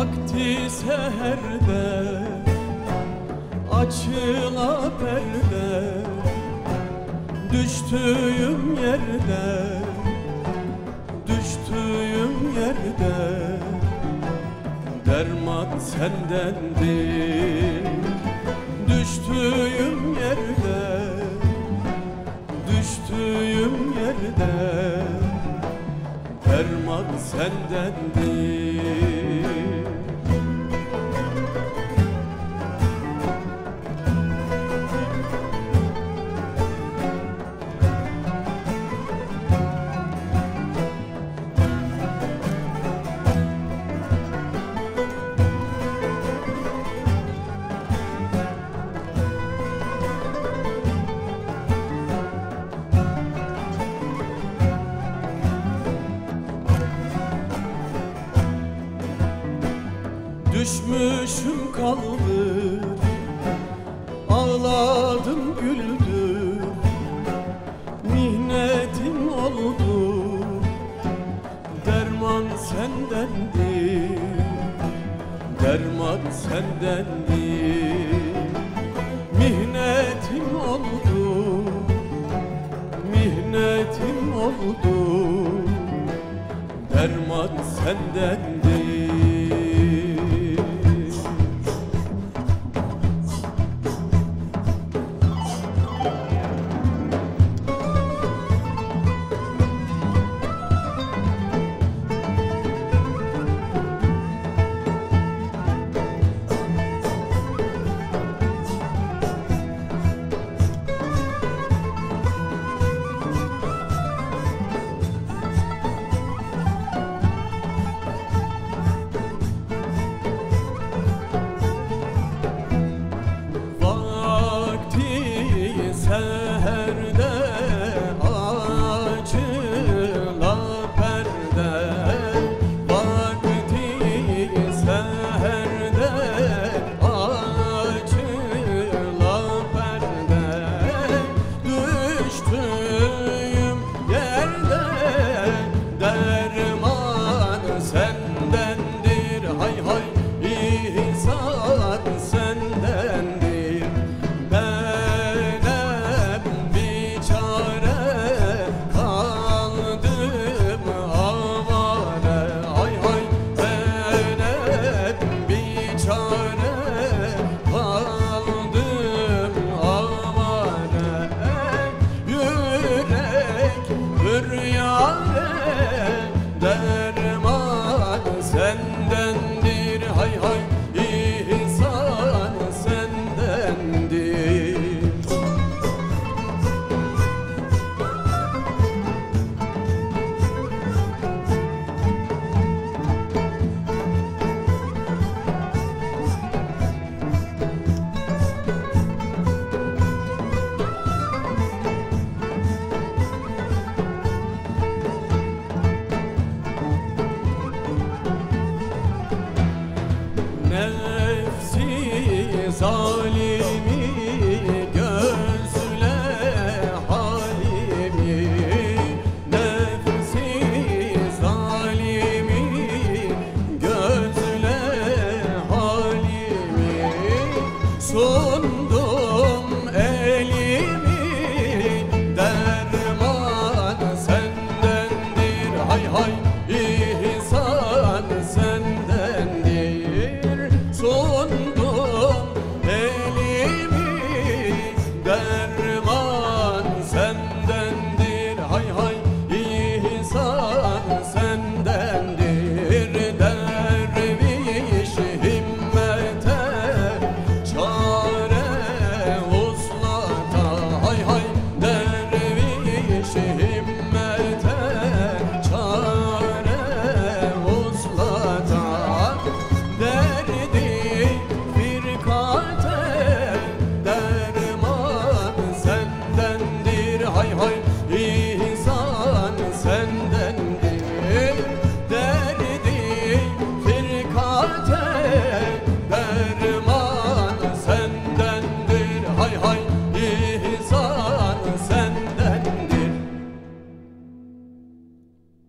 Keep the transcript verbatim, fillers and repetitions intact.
Vakti seherde açıla perde, düştüğüm yerde, düştüğüm yerde derman sendendir. Düştüğüm yerde, düştüğüm yerde derman sendendir. Düşmüşüm kaldım, ağladım güldüm, mihnetim oldu, derman sendendir, derman sendendir. Mihnetim oldu, mihnetim oldu, derman sendendir. Seherde açıla perde, vakti seherde açıla perde, düştüğüm yerde derman sendendir. Hay hay ihsan sendendir. Derman sendendir, hay hay ihsan sendendir. Nefsi zalimi gözle halimi, nefsi zalimi gözle halimi, sundum elimi, derman sendendir. Hay hay ihsan sendendir. Sundum elimi, derman sendendir. Hay hay ihsan sendendir. Derviş himmete çare vuslata, hay hay derviş himmete çare vuslata, derdi firkate derman sendendir. Hay hay ihsan sendendir. Derdi firkate